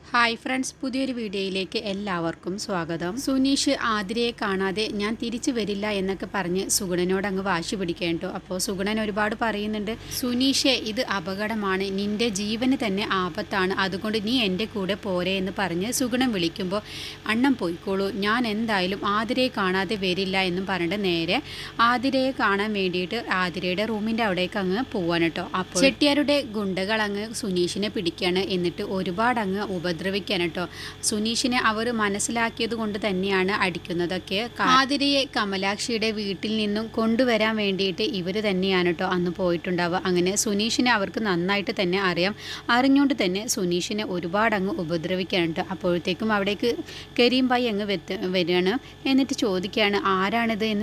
Hi friends, പുതിയൊരു വീഡിയോയിലേക്ക് എല്ലാവർക്കും സ്വാഗതം. സുനീഷ് ആതിരയെ കാണാതെ ഞാൻ തിരിച്ചു വരില്ല എന്നൊക്കെ പറഞ്ഞ് സുഗുണനോട് അങ്ങ് വാശി പിടിക്കേണ്ടോ. അപ്പോൾ സുഗുണൻ ഒരുപാട് പറയുന്നുണ്ട്, സുനീഷെ ഇത് അപകടമാണ്, നിന്റെ ജീവന് തന്നെ ആപത്താണ്, അതുകൊണ്ട് നീ എൻ്റെ കൂടെ പോരെ എന്ന് പറഞ്ഞ് സുഗുണൻ വിളിക്കുമ്പോൾ അണ്ണം പോയിക്കോളൂ, ഞാൻ എന്തായാലും ആതിരയെ കാണാതെ വരില്ല എന്നും പറഞ്ഞിട്ട് നേരെ ആതിരയെ കാണാൻ വേണ്ടിയിട്ട് ആതിരയുടെ റൂമിൻ്റെ അവിടേക്ക് അങ്ങ് പോവാണ് കേട്ടോ. അപ്പോൾ ചെട്ടിയാരുടെ ഗുണ്ടകൾ അങ്ങ് സുനീഷിനെ പിടിക്കുകയാണ്. എന്നിട്ട് ഒരുപാട് അങ്ങ് ഉപദ്രവിക്കാൻ കേട്ടോ. സുനീഷിനെ അവർ മനസ്സിലാക്കിയത് കൊണ്ട് തന്നെയാണ് അടിക്കുന്നതൊക്കെ. ആതിരയെ കമലാക്ഷിയുടെ വീട്ടിൽ നിന്നും കൊണ്ടുവരാൻ വേണ്ടിയിട്ട് ഇവർ തന്നെയാണ് കേട്ടോ അന്ന് പോയിട്ടുണ്ടാവുക. അങ്ങനെ സുനീഷിനെ അവർക്ക് നന്നായിട്ട് തന്നെ അറിയാം. അറിഞ്ഞുകൊണ്ട് തന്നെ സുനീഷിനെ ഒരുപാട് അങ്ങ് ഉപദ്രവിക്കാൻ കേട്ടോ. അപ്പോഴത്തേക്കും അവിടേക്ക് കരീം ഭായി അങ്ങ് വരികയാണ്. എന്നിട്ട് ചോദിക്കുകയാണ്, ആരാണിത് എന്ന്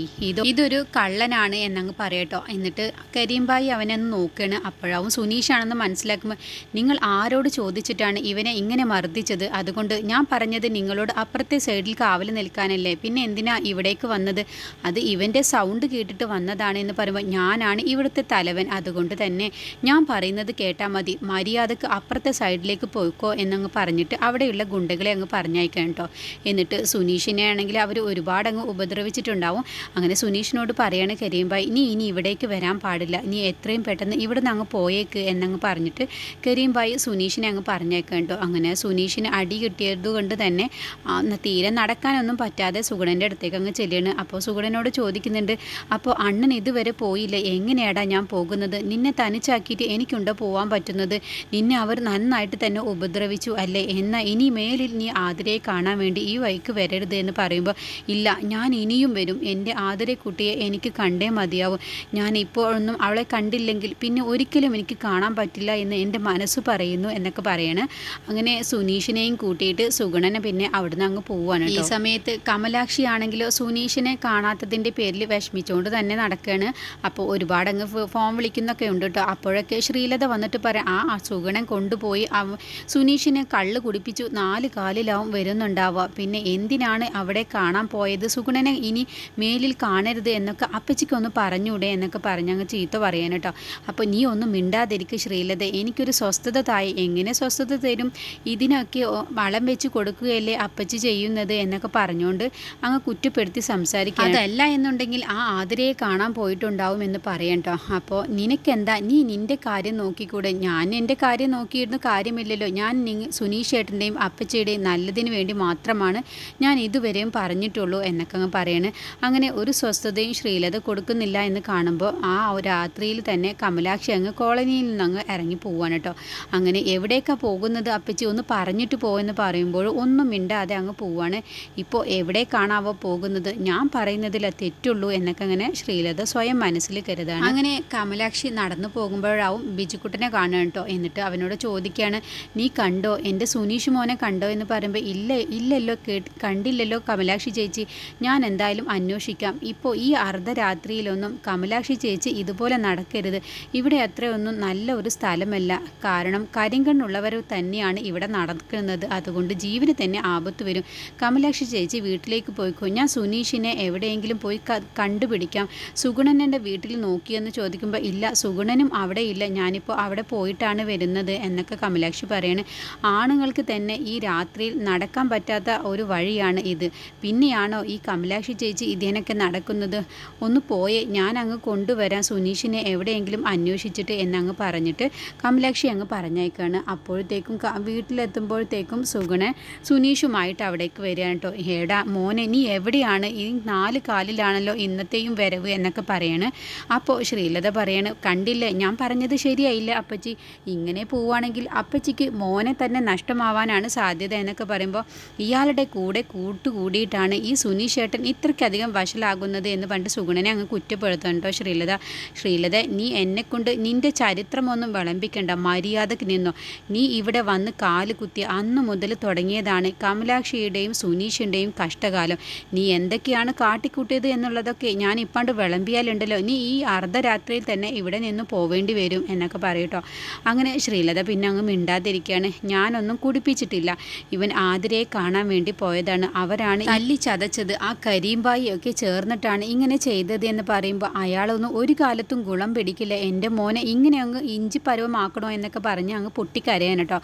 ഇതൊരു കള്ളനാണ് എന്നങ്ങ് പറയട്ടോ. എന്നിട്ട് കരീം ഭായി അവനെ ഒന്ന് നോക്കുകയാണ്. അപ്പോഴാവും സുനീഷാണെന്ന് മനസ്സിലാക്കുമ്പോൾ, നിങ്ങൾ ആരോട് ചോദിച്ചിട്ടാണ് ഇവനെ ഇങ്ങനെ മർദ്ദിച്ചത്? അതുകൊണ്ട് ഞാൻ പറഞ്ഞത് നിങ്ങളോട് അപ്പുറത്തെ സൈഡിൽ കാവൽ നിൽക്കാനല്ലേ, പിന്നെ എന്തിനാ ഇവിടേക്ക് വന്നത്? അത് ഇവൻ്റെ സൗണ്ട് കേട്ടിട്ട് വന്നതാണ് എന്ന് പറയുമ്പോൾ, ഞാനാണ് ഇവിടുത്തെ തലവൻ, അതുകൊണ്ട് തന്നെ ഞാൻ പറയുന്നത് കേട്ടാൽ മതി, മര്യാദക്ക് അപ്പുറത്തെ സൈഡിലേക്ക് പോയിക്കോ എന്നങ്ങ് പറഞ്ഞിട്ട് അവിടെയുള്ള ഗുണ്ടകളെ അങ്ങ് പറഞ്ഞയക്കാൻ കേട്ടോ. എന്നിട്ട് സുനീഷിനെ ആണെങ്കിൽ അവർ ഒരുപാട് അങ്ങ് ഉപദ്രവിച്ചിട്ടുണ്ടാവും. അങ്ങനെ സുനീഷിനോട് പറയാണ് കരീം ഭായി, നീ ഇനി ഇവിടേക്ക് വരാൻ പാടില്ല, നീ എത്രയും പെട്ടെന്ന് ഇവിടെ നിന്ന് അങ്ങ് പോയേക്ക് എന്നങ്ങ് പറഞ്ഞിട്ട് കരീം ഭായി സുനീഷിനെ അങ്ങ് പറഞ്ഞേക്കാം കേട്ടോ. അങ്ങനെ സുനീഷിന് അടി കിട്ടിയത് കൊണ്ട് തന്നെ തീരെ നടക്കാനൊന്നും പറ്റാതെ സുഗുണൻ്റെ അടുത്തേക്ക് അങ്ങ് ചെല്ലുകയാണ്. അപ്പോൾ സുഗുണനോട് ചോദിക്കുന്നുണ്ട്, അപ്പോൾ അണ്ണൻ ഇതുവരെ പോയില്ല, എങ്ങനെയാടാ ഞാൻ പോകുന്നത്? നിന്നെ തനിച്ചാക്കിയിട്ട് എനിക്കുണ്ടോ പോകാൻ പറ്റുന്നത്? നിന്നെ അവർ നന്നായിട്ട് തന്നെ ഉപദ്രവിച്ചു അല്ലേ? എന്നാൽ ഇനി മേലിൽ നീ ആതിരയെ കാണാൻ വേണ്ടി ഈ വഴിക്ക് വരരുത് എന്ന് പറയുമ്പോൾ, ഇല്ല, ഞാൻ ഇനിയും വരും, എൻ്റെ ആതിര കുട്ടിയെ എനിക്ക് കണ്ടേ മതിയാവും, ഞാൻ ഇപ്പോഴൊന്നും അവളെ കണ്ടില്ലെങ്കിൽ പിന്നെ ഒരിക്കലും എനിക്ക് കാണാൻ പറ്റില്ല എന്ന് എൻ്റെ മനസ്സ് പറയുന്നു എന്നൊക്കെ പറയാണ്. അങ്ങനെ സുനീഷിനെയും കൂട്ടിയിട്ട് സുഗുണനെ പിന്നെ അവിടുന്ന് അങ്ങ് പോവുകയാണ്. ഈ സമയത്ത് കമലാക്ഷി ആണെങ്കിലോ സുനീഷിനെ കാണാത്തതിൻ്റെ പേരിൽ വിഷമിച്ചുകൊണ്ട് തന്നെ നടക്കുകയാണ്. അപ്പോൾ ഒരുപാട് അങ്ങ് ഫോൺ വിളിക്കുന്നൊക്കെ ഉണ്ട് കേട്ടോ. അപ്പോഴൊക്കെ ശ്രീലത വന്നിട്ട് പറയാം, ആ സുഗുണൻ കൊണ്ടുപോയി സുനീഷിനെ കള്ള് കുടിപ്പിച്ചു, 4 കാലിലാവും വരുന്നുണ്ടാവുക, പിന്നെ എന്തിനാണ് അവിടെ കാണാൻ പോയത്? സുഗുണനെ ഇനി മേലിൽ കാണരുത് എന്നൊക്കെ അപ്പച്ചിക്കൊന്ന് പറഞ്ഞൂടെ എന്നൊക്കെ പറഞ്ഞ് അങ്ങ് ചീത്ത പറയാൻ കേട്ടോ. അപ്പോൾ നീ ഒന്നും മിണ്ടാതിരിക്കുക ശ്രീലത, എനിക്കൊരു സ്വസ്ഥത തായി. എങ്ങനെ സ്വസ്ഥത തരും? ഇതിനൊക്കെ വളം വെച്ച് കൊടുക്കുകയല്ലേ അപ്പച്ചി ചെയ്യുന്നത് എന്നൊക്കെ പറഞ്ഞുകൊണ്ട് അങ്ങ് കുറ്റപ്പെടുത്തി സംസാരിക്കുക. അതല്ല എന്നുണ്ടെങ്കിൽ ആ ആതിരയെ കാണാൻ പോയിട്ടുണ്ടാവും എന്ന് പറയട്ടോ. അപ്പോൾ നിനക്കെന്താ, നീ നിൻ്റെ കാര്യം നോക്കിക്കൂടെ? ഞാൻ എൻ്റെ കാര്യം നോക്കിയിരുന്ന കാര്യമില്ലല്ലോ. ഞാൻ സുനീഷ് ഏട്ടൻ്റെയും അപ്പച്ചിയുടെയും നല്ലതിന് വേണ്ടി മാത്രമാണ് ഞാൻ ഇതുവരെയും പറഞ്ഞിട്ടുള്ളൂ എന്നൊക്കെ അങ്ങ് പറയാണ്. അങ്ങനെ ഒരു സ്വസ്ഥതയും ശ്രീലത കൊടുക്കുന്നില്ല എന്ന് കാണുമ്പോൾ ആ രാത്രിയിൽ തന്നെ കമലാക്ഷി അങ്ങ് കോളനിയിൽ നിന്നങ്ങ് ഇറങ്ങി പോവാണ് കേട്ടോ. അങ്ങനെ എവിടേക്കാണ് പോകുന്നത് അപ്പച്ചി, ഒന്ന് പറഞ്ഞിട്ട് പോയെന്ന് പറയുമ്പോൾ ഒന്നും മിണ്ടാതെ അങ്ങ് പോവാണ്. ഇപ്പോൾ എവിടെ കാണാവോ പോകുന്നത്? ഞാൻ പറയുന്നതിൽ തെറ്റുള്ളൂ എന്നൊക്കെ അങ്ങനെ ശ്രീലത സ്വയം മനസ്സിൽ കരുതാണ്. അങ്ങനെ കമലാക്ഷി നടന്നു പോകുമ്പോഴാവും ബിജുക്കുട്ടനെ കാണുക കേട്ടോ. എന്നിട്ട് അവനോട് ചോദിക്കുകയാണ്, നീ കണ്ടോ, എൻ്റെ സുനീഷ് മോനെ കണ്ടോ എന്ന് പറയുമ്പോൾ, ഇല്ലല്ലോ, കണ്ടില്ലല്ലോ കമലാക്ഷി ചേച്ചി, ഞാൻ എന്തായാലും അന്വേഷിക്കാം. ഇപ്പോൾ ഈ അർദ്ധരാത്രിയിലൊന്നും കമലാക്ഷി ചേച്ചി ഇതുപോലെ നടക്കരുത്, ഇവിടെ അത്രയൊന്നും നല്ല ഒരു സ്ഥലമല്ല, കാരണം കരിങ്കണ്ണുള്ളവർ തന്നെയാണ് ഇവിടെ നടക്കുന്നത്, അതുകൊണ്ട് ജീവന് തന്നെ ആപത്ത് വരും. കമലാക്ഷി ചേച്ചി വീട്ടിലേക്ക് പോയിക്കോ, ഞാൻ സുനീഷിനെ എവിടെയെങ്കിലും പോയി കണ്ടുപിടിക്കാം. സുഗുണൻ്റെ വീട്ടിൽ നോക്കിയെന്ന് ചോദിക്കുമ്പോൾ, ഇല്ല, സുഗുണനും അവിടെ ഇല്ല, ഞാനിപ്പോൾ അവിടെ പോയിട്ടാണ് വരുന്നത് എന്നൊക്കെ കമലാക്ഷി പറയാണ്. ആണുങ്ങൾക്ക് തന്നെ ഈ രാത്രിയിൽ നടക്കാൻ പറ്റാത്ത ഒരു വഴിയാണ് ഇത്, പിന്നെയാണോ ഈ കമലാക്ഷി ചേച്ചി ഇതിനൊക്കെ നടക്കുന്നത്? ഒന്ന് പോയേ, ഞാൻ അങ്ങ് കൊണ്ടുവരാം സുനീഷിനെ എവിടെയെങ്കിലും അന്വേഷിച്ചിട്ട് എന്നങ്ങ് പറഞ്ഞിട്ട് കമലാക്ഷി അങ്ങ് പറഞ്ഞേക്കാണ്. അപ്പോഴത്തേക്കും വീട്ടിലെത്തുമ്പോഴത്തേക്കും സുഗുണൻ സുനീഷുമായിട്ട് അവിടേക്ക് വരികയാണ് കേട്ടോ. ഏടാ മോനെ, നീ എവിടെയാണ്? ഈ 4 കാലിലാണല്ലോ ഇന്നത്തെയും വരവ് എന്നൊക്കെ പറയാണ്. അപ്പോൾ ശ്രീലത പറയാണ്, കണ്ടില്ലേ, ഞാൻ പറഞ്ഞത് ശരിയായില്ല അപ്പച്ചി, ഇങ്ങനെ പോവുകയാണെങ്കിൽ അപ്പച്ചിക്ക് മോനെ തന്നെ നഷ്ടമാവാനാണ് സാധ്യത എന്നൊക്കെ പറയുമ്പോൾ, ഇയാളുടെ കൂടെ കൂട്ടുകൂടിയിട്ടാണ് ഈ സുനീഷ് ഏട്ടൻ ഇത്രയ്ക്കധികം വഷളാകുന്നത് എന്ന് പറഞ്ഞിട്ട് സുഗുണനെ അങ്ങ് കുറ്റപ്പെടുത്താൻ കേട്ടോ ശ്രീലത, നീ എന്നെക്കൊണ്ട് നിൻ്റെ ചരിത്രമൊന്നും വിളമ്പിക്കണ്ട, മര്യാദക്ക് നിന്നോ. നീ ഇവിടെ വന്ന് കാല് കുത്തി അന്നു മുതൽ തുടങ്ങിയതാണ് കമലാക്ഷിയുടെയും സുനീഷിൻ്റെയും കഷ്ടകാലം. നീ എന്തൊക്കെയാണ് കാട്ടിക്കൂട്ടിയത് എന്നുള്ളതൊക്കെ ഞാൻ ഇപ്പാണ്ട് വിളമ്പിയാലുണ്ടല്ലോ, നീ ഈ അർദ്ധരാത്രിയിൽ തന്നെ ഇവിടെ നിന്ന് പോവേണ്ടി വരും എന്നൊക്കെ പറയട്ടോ. അങ്ങനെ ശ്രീലത പിന്നെ അങ്ങ് മിണ്ടാതിരിക്കുകയാണ്. ഞാനൊന്നും കുടിപ്പിച്ചിട്ടില്ല, ഇവൻ ആതിരയെ കാണാൻ വേണ്ടി പോയതാണ്, അവരാണ് തല്ലി ചതച്ചത്, ആ കരീംബായി ഒക്കെ ചേർന്നിട്ടാണ് ഇങ്ങനെ ചെയ്തത് എന്ന് പറയുമ്പോൾ, അയാളൊന്നും ഒരു കാലത്തും ഗുണം പിടിക്കില്ല, എൻ്റെ മോനെ ഇങ്ങനെ അങ്ങ് ഇഞ്ചി പരുവമാക്കണോ എന്നൊക്കെ പറഞ്ഞ് അങ്ങ് പൊട്ടിക്കരയാൻ കേട്ടോ.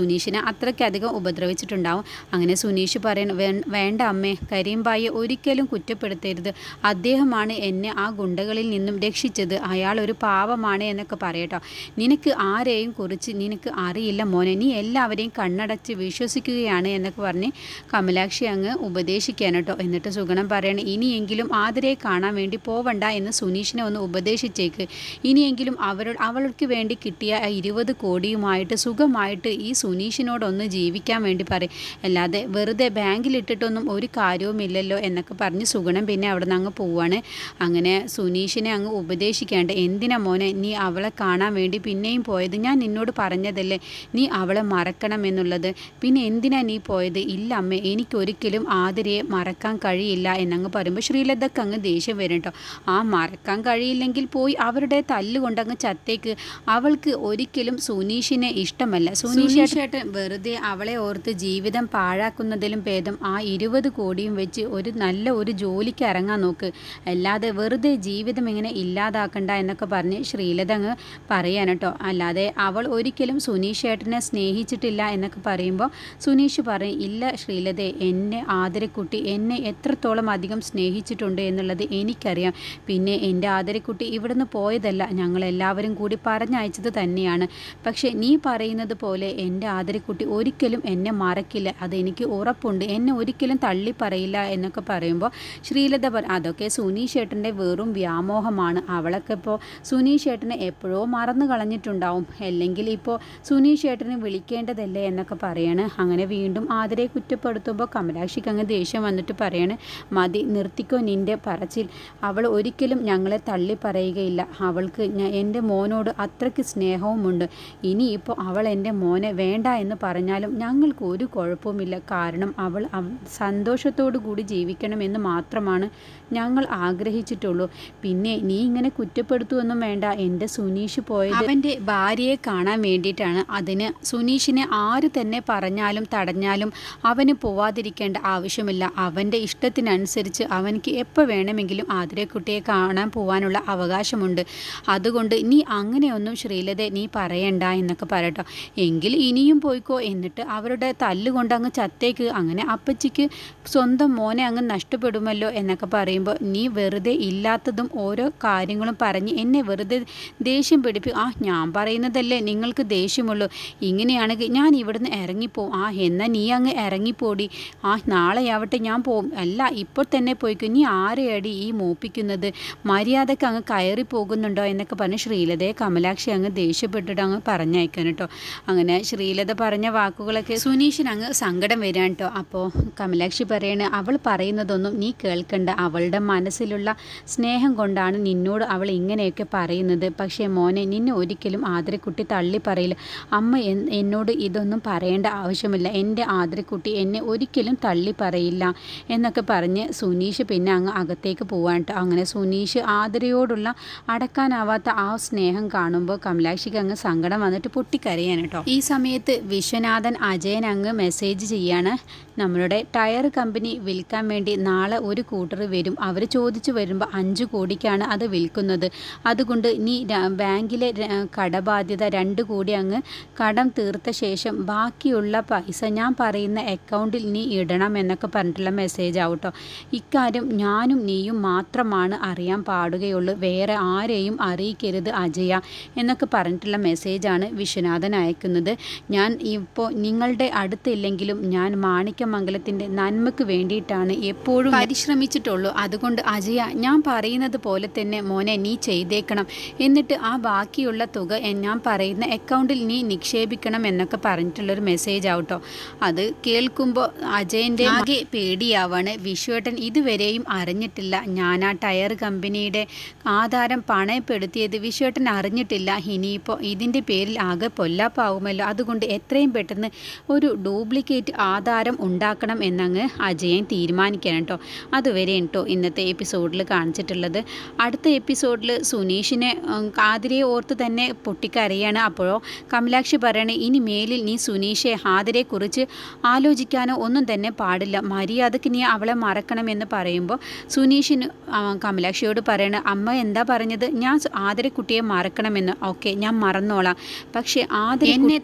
സുനീഷിനെ അത്രയ്ക്കധികം ഉപദ്രവിച്ചിട്ടുണ്ടാവും. അങ്ങനെ സുനീഷ് പറയണം, വേണ്ട അമ്മേ, കരീം ഭായിയെ ഒരിക്കലും കുറ്റപ്പെടുത്തരുത്. അദ്ദേഹമാണ് എന്നെ ആ ഗുണ്ടകളിൽ നിന്നും രക്ഷിച്ചത്. അയാൾ ഒരു പാവമാണ് എന്നൊക്കെ പറയട്ടോ. നിനക്ക് ആരെയും കുറിച്ച് നിനക്ക് അറിയില്ല മോനെ, നീ എല്ലാവരെയും കണ്ണടച്ച് വിശ്വസിക്കുകയാണ് എന്നൊക്കെ പറഞ്ഞ് കമലാക്ഷി അങ്ങ് ഉപദേശിക്കാൻ കേട്ടോ. എന്നിട്ട് സുഗുണൻ പറയണം, ഇനിയെങ്കിലും ആതിരയെ കാണാൻ വേണ്ടി പോവണ്ട എന്ന് സുനീഷിനെ ഒന്ന് ഉപദേശിച്ചേക്ക്. ഇനിയെങ്കിലും അവൾക്ക് വേണ്ടി കിട്ടിയ 20 കോടിയുമായിട്ട് സുഖമായിട്ട് ഈ സുനീഷിനോടൊന്ന് ജീവിക്കാൻ വേണ്ടി പറയും. അല്ലാതെ വെറുതെ ബാങ്കിലിട്ടിട്ടൊന്നും ഒരു കാര്യവുമില്ലല്ലോ എന്നൊക്കെ പറഞ്ഞ് സുഗുണൻ പിന്നെ അവിടെ നിന്ന് അങ്ങ് പോവാണ്. അങ്ങനെ സുനീഷിനെ അങ്ങ് ഉപദേശിക്കാണ്ട്, എന്തിനാ മോനെ നീ അവളെ കാണാൻ വേണ്ടി പിന്നെയും പോയത്? ഞാൻ നിന്നോട് പറഞ്ഞതല്ലേ നീ അവളെ മറക്കണം എന്നുള്ളത്. പിന്നെ എന്തിനാ നീ പോയത്? ഇല്ല അമ്മേ, എനിക്കൊരിക്കലും ആതിരയെ മറക്കാൻ കഴിയില്ല എന്നങ്ങ് പറയുമ്പോൾ ശ്രീലതക്ക് അങ്ങ് ദേഷ്യം വരും കേട്ടോ. മറക്കാൻ കഴിയില്ലെങ്കിൽ പോയി അവരുടെ തല്ലുകൊണ്ടങ്ങ് ചത്തേക്ക്. അവൾക്ക് ഒരിക്കലും സുനീഷിനെ ഇഷ്ടമല്ല. സുനീഷേട്ടൻ വെറുതെ അവളെ ഓർത്ത് ജീവിതം പാഴാക്കുന്നതിലും ഭേദം ആ 20 കോടിയും വെച്ച് നല്ല ഒരു ജോലിക്ക് ഇറങ്ങാൻ നോക്ക്. അല്ലാതെ വെറുതെ ജീവിതം ഇങ്ങനെ ഇല്ലാതാക്കണ്ട എന്നൊക്കെ പറഞ്ഞ് ശ്രീലത അങ്ങ് പറയാൻ കേട്ടോ. അല്ലാതെ അവൾ ഒരിക്കലും സുനീഷേട്ടനെ സ്നേഹിച്ചിട്ടില്ല എന്നൊക്കെ പറയുമ്പോൾ സുനീഷ് പറയും, ഇല്ല ശ്രീലതേ, എന്നെ ആതിരക്കുട്ടി എന്നെ എത്രത്തോളം അധികം സ്നേഹിച്ചിട്ടുണ്ട് എന്നുള്ളത് എനിക്കറിയാം. പിന്നെ എൻ്റെ ആതിരക്കുട്ടി ഇവിടുന്ന് പോയതല്ല, ഞങ്ങളെല്ലാവരും കൂടി പറഞ്ഞയച്ചത് തന്നെയാണ്. പക്ഷേ നീ പറയുന്നത് പോലെ എൻ്റെ ആതിരക്കുട്ടി ഒരിക്കലും എന്നെ മറക്കില്ല, അതെനിക്ക് ഉറപ്പുണ്ട്. എന്നെ ഒരിക്കലും തള്ളി പറയില്ല എന്നൊക്കെ പറയുമ്പോൾ ശ്രീലത അതൊക്കെ സുനീഷ് ഏട്ടൻ്റെ വെറും വ്യാമോഹമാണ്. അവളൊക്കെ ഇപ്പോൾ സുനീഷ് ഏട്ടനെ എപ്പോഴോ മറന്നു കളഞ്ഞിട്ടുണ്ടാവും. അല്ലെങ്കിൽ ഇപ്പോൾ സുനീഷ് ഏട്ടനെ വിളിക്കേണ്ടതല്ലേ എന്നൊക്കെ പറയാണ്. അങ്ങനെ വീണ്ടും ആതിരയെ കുറ്റപ്പെടുത്തുമ്പോൾ കമലാക്ഷിക്ക് അങ്ങ് ദേഷ്യം വന്നിട്ട് പറയാണ്, മതി, നിർത്തിക്കോ നിൻ്റെ പറച്ചിൽ. അവൾ ഒരിക്കലും ഞങ്ങളെ തള്ളി പറയുകയില്ല. അവൾക്ക് എൻ്റെ മോനോട് അത്രയ്ക്ക് സ്നേഹവുമുണ്ട്. ഇനിയിപ്പോൾ അവൾ എൻ്റെ മോനെ വേണ്ട എന്ന് പറഞ്ഞാലും ഞങ്ങൾക്ക് ഒരു കുഴപ്പവുമില്ല. കാരണം അവൾ സന്തോഷത്തോടു കൂടി ജീവിക്കണമെന്ന് മാത്രമാണ് ഞങ്ങൾ ആഗ്രഹിച്ചിട്ടുള്ളൂ. പിന്നെ നീ ഇങ്ങനെ കുറ്റപ്പെടുത്തുവൊന്നും വേണ്ട. എൻ്റെ സുനീഷ് പോയത് അവൻ്റെ ഭാര്യയെ കാണാൻ വേണ്ടിയിട്ടാണ്. അതിന് സുനീഷിനെ ആര് തന്നെ പറഞ്ഞാലും തടഞ്ഞാലും അവന് പോവാതിരിക്കേണ്ട ആവശ്യമില്ല. അവൻ്റെ ഇഷ്ടത്തിനനുസരിച്ച് അവനക്ക് എപ്പോൾ വേണമെങ്കിലും ആതിരക്കുട്ടിയെ കാണാൻ പോകാനുള്ള അവകാശമുണ്ട്. അതുകൊണ്ട് നീ അങ്ങനെയൊന്നും ശ്രീലതയെ നീ പറയണ്ട എന്നൊക്കെ പറയട്ടോ. എങ്കിൽ ഇനിയും പോയിക്കോ, എന്നിട്ട് അവരുടെ തല്ലുകൊണ്ട് അങ്ങ് ചത്തേക്ക്. അങ്ങനെ അപ്പച്ചിക്ക് സ്വന്തം മോനെ അങ്ങ് നഷ്ടപ്പെടുമല്ലോ എന്നൊക്കെ പറയുമ്പോൾ നീ വെറുതെ ഇല്ലാത്തതും ഓരോ കാര്യങ്ങളും പറഞ്ഞ് എന്നെ വെറുതെ ദേഷ്യം ഞാൻ പറയുന്നതല്ലേ നിങ്ങൾക്ക് ദേഷ്യമുള്ളൂ. ഇങ്ങനെയാണെങ്കിൽ ഞാൻ ഇവിടുന്ന് ഇറങ്ങിപ്പോവും. എന്നാൽ നീ അങ്ങ് ഇറങ്ങിപ്പോടി. നാളെയാവട്ടെ ഞാൻ പോവും. അല്ല, ഇപ്പോൾ തന്നെ പോയിക്കോ. നീ ആരെയടി ഈ മോപ്പിക്കുന്നത്? മര്യാദക്ക് അങ്ങ് കയറി പോകുന്നുണ്ടോ എന്നൊക്കെ പറഞ്ഞ് ശ്രീലതയെ കമലാക്ഷി അങ്ങ് ദേഷ്യപ്പെട്ടിട്ട് അങ്ങ് പറഞ്ഞയക്കാൻ കേട്ടോ. അങ്ങനെ ശ്രീലത പറഞ്ഞ വാക്കുകളൊക്കെ സുനീഷിന് അങ്ങ് സങ്കടം വരാൻ കേട്ടോ. അപ്പോൾ കമലാക്ഷി പറയണ, അവൾ പറയുന്നതൊന്നും നീ കേൾക്കണ്ട. അവളുടെ മനസ്സിലുള്ള സ്നേഹം കൊണ്ടാണ് നിന്നോട് അവൾ ഇങ്ങനെയൊക്കെ പറയുന്നത്. പക്ഷേ മോനെ, നിന്നെ ഒരിക്കലും ആതിരക്കുട്ടി തള്ളി പറയില്ല. അമ്മ എന്നോട് ഇതൊന്നും പറയേണ്ട ആവശ്യമില്ല. എൻ്റെ ആതിരക്കുട്ടി എന്നെ ഒരിക്കലും തള്ളി പറയില്ല എന്നൊക്കെ പറഞ്ഞ് സുനീഷ് പിന്നെ അങ്ങ് അകത്തേക്ക് പോവാൻ കേട്ടോ. അങ്ങനെ സുനീഷ് ആതിരയോടുള്ള അടക്കാനാവാത്ത ആ സ്നേഹം കാണുമ്പോൾ കമലാക്ഷിക്ക് അങ്ങ് സങ്കടം വന്നിട്ട് പൊട്ടിക്കരയാൻ കേട്ടോ. ഈ സമയത്ത് വിശ്വനാഥൻ അജയൻ അങ്ങ് മെസ്സേജ് ചെയ്യാണ്, നമ്മളുടെ ടയർ കമ്പനി വിൽക്കാൻ വേണ്ടി നാളെ ഒരു കൂട്ടർ വരും. അവർ ചോദിച്ചു വരുമ്പോൾ 5 കോടിക്കാണ് അത് വിൽക്കുന്നത്. അതുകൊണ്ട് നീ ബാങ്കിലെ കടബാധ്യത 2 കോടി അങ്ങ് കടം തീർത്ത ശേഷം ബാക്കിയുള്ള പൈസ ഞാൻ പറയുന്ന അക്കൗണ്ടിൽ നീ ഇടണം എന്നൊക്കെ പറഞ്ഞിട്ടുള്ള മെസ്സേജ് ആവട്ടോ. ഇക്കാര്യം ഞാനും നീയും മാത്രമാണ് അറിയാൻ പാടുകയുള്ളൂ, വേറെ ആരെയും അറിയിക്കരുത് അജയ എന്നൊക്കെ പറഞ്ഞിട്ടുള്ള മെസ്സേജാണ് വിശ്വനാഥൻ അയക്കുന്നത്. ഞാൻ ഇപ്പോൾ നിങ്ങളുടെ അടുത്തില്ലെങ്കിലും ഞാൻ മാണിക്യമംഗലത്തിൻ്റെ നന്മയ്ക്ക് വേണ്ടിയിട്ടാണ് എപ്പോഴും പരിശ്രമിച്ചിട്ടുള്ളൂ. അതുകൊണ്ട് അജയ, ഞാൻ പറയുന്നത് പോലെ തന്നെ മോനെ നീ ചെയ്തേക്കണം. എന്നിട്ട് ആ ബാക്കിയുള്ള തുക ഞാൻ പറയുന്ന അക്കൗണ്ടിൽ നീ നിക്ഷേപിക്കണം എന്നൊക്കെ പറഞ്ഞിട്ടുള്ളൊരു മെസ്സേജ് ആവട്ടോ. അത് കേൾക്കുമ്പോൾ അജയൻ്റെ ആകെ പേടിയാവാണ്. വിശ്വേട്ടൻ ഇതുവരെയും അറിഞ്ഞിട്ടില്ല ഞാൻ ആ ടയർ കമ്പനിയുടെ ആധാരം പണയപ്പെടുത്തിയത്. വിശ്വേട്ടൻ അറിഞ്ഞിട്ടില്ല. ഇനിയിപ്പോൾ ഇതിൻ്റെ പേരിൽ ആകെ പൊല്ലാപ്പാവുമല്ലോ. അതുകൊണ്ട് എത്രയും പെട്ടെന്ന് ഒരു ഡ്യൂപ്ലിക്കേറ്റ് ആധാരം ഉണ്ടാക്കണം എന്നങ്ങ് അജയൻ തീരുമാനിക്കണം കേട്ടോ. അതുവരെ കേട്ടോ ഇന്നത്തെ എപ്പിസോഡിൽ കാണിച്ചിട്ടുള്ളത്. അടുത്ത എപ്പിസോഡിൽ സുനീഷിനെ ആതിരയെ ഓർത്ത് തന്നെ പൊട്ടിക്കരയാണ്. അപ്പോഴോ കമലാക്ഷി പറയണേ, ഇനി മേലിൽ നീ സുനീഷെ ആതിരയെക്കുറിച്ച് ആലോചിക്കാനോ ഒന്നും തന്നെ പാടില്ല. മര്യാദക്ക് നീ അവളെ മറക്കണമെന്ന് പറയുമ്പോൾ സുനീഷിന് കമലാക്ഷിയോട് പറയണ, അമ്മ എന്താ പറഞ്ഞത്? ഞാൻ ആതിരക്കുട്ടിയെ മറക്കണമെന്ന്. ഓക്കെ, ഞാൻ മറന്നോളാം. പക്ഷേ ആതിര എന്നെ തള്ളി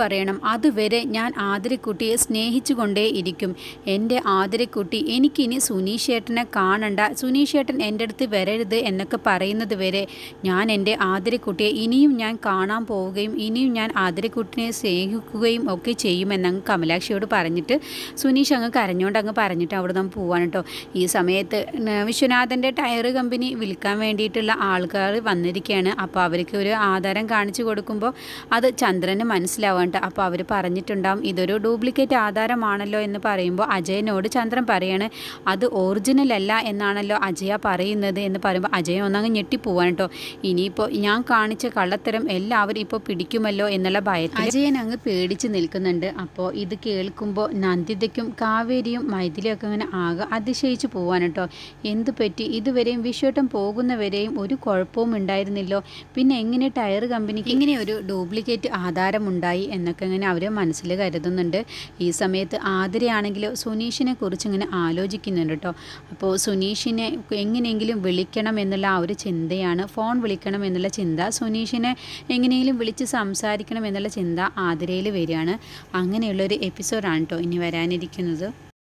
പറയണം, അതുവരെ ഞാൻ ആതിരക്കുട്ടിയെ സ്നേഹിച്ചു ഇരിക്കും. എൻ്റെ ആതിരക്കുട്ടി എനിക്കിനി സുനീഷേട്ടനെ കാണണ്ട, സുനീഷേട്ടൻ എൻ്റെ അടുത്ത് വരരുത് എന്നൊക്കെ പറയുന്നത് വരെ ഞാൻ എൻ്റെ ആതിരക്കുട്ടിയെ ഇനിയും ഞാൻ കാണാൻ പോവുകയും ഇനിയും ഞാൻ ആതിരക്കുട്ടിനെ സ്നേഹിക്കുകയും ഒക്കെ ചെയ്യുമെന്നങ്ങ് കമലാക്ഷിയോട് പറഞ്ഞിട്ട് സുനീഷ് അങ്ങ് കരഞ്ഞുകൊണ്ട് അങ്ങ് പറഞ്ഞിട്ട് അവിടെ നിന്ന് പോവാണ് കേട്ടോ. ഈ സമയത്ത് വിശ്വനാഥൻ്റെ ടയർ കമ്പനി വിൽക്കാൻ വേണ്ടിയിട്ടുള്ള ആൾക്കാർ വന്നിരിക്കുകയാണ്. അപ്പോൾ അവർക്ക് ഒരു ആധാരം കാണിച്ചു കൊടുക്കുമ്പോൾ അത് ചന്ദ്രന് മനസ്സിലാവാൻ കേട്ടോ. അപ്പോൾ അവർ പറഞ്ഞിട്ടുണ്ടാവും ഇതൊരു ഡ്യൂപ്ലിക്കേറ്റ് ആധാരമാണല്ലോ എന്ന് പറയുമ്പോൾ അജയനോട് ചന്ദ്രൻ പറയാണ് അത് ഒറിജിനൽ അല്ല എന്നാണല്ലോ അജയ പറയുന്നത് എന്ന് പറയുമ്പോൾ അജയൻ ഒന്നങ്ങ് ഞെട്ടിപ്പോവാൻ കേട്ടോ. ഇനിയിപ്പോൾ ഞാൻ കാണിച്ച കള്ളത്തരം എല്ലാവരും ഇപ്പോൾ പിടിക്കുമല്ലോ എന്നുള്ള ഭയത്തിൽ അജയൻ അങ്ങ് പേടിച്ച് നിൽക്കുന്നുണ്ട്. അപ്പോൾ ഇത് കേൾക്കുമ്പോൾ നന്ദിതയ്ക്കും കാവേരിയും മൈഥിലിയും ഒക്കെ അങ്ങനെ ആകെ അതിശയിച്ച് പോവാൻ കേട്ടോ. എന്ത് പറ്റി, ഇതുവരെയും വിശ്വട്ടം പോകുന്നവരെയും ഒരു കുഴപ്പവും ഉണ്ടായിരുന്നില്ലോ, പിന്നെ എങ്ങനെ ടയർ കമ്പനിക്ക് ഇങ്ങനെ ഒരു ഡ്യൂപ്ലിക്കേറ്റ് ആധാരം ഉണ്ടായി എന്നൊക്കെ ഇങ്ങനെ അവർ മനസ്സിൽ കരുതുന്നുണ്ട്. ഈ സമയത്ത് ആതിരയാണെങ്കിലോ സുനീഷിനെ കുറിച്ച് ഇങ്ങനെ ആലോചിക്കുന്നുണ്ട് കേട്ടോ. അപ്പോൾ സുനീഷിനെ എങ്ങനെയെങ്കിലും വിളിക്കണം എന്നുള്ള ആ ഒരു ചിന്തയാണ്, ഫോൺ വിളിക്കണം എന്നുള്ള ചിന്ത, സുനീഷിനെ എങ്ങനെയെങ്കിലും വിളിച്ച് സംസാരിക്കണം എന്നുള്ള ചിന്ത ആതിരയിൽ വരികയാണ്. അങ്ങനെയുള്ളൊരു എപ്പിസോഡാണ് കേട്ടോ ഇനി വരാനിരിക്കുന്നത്.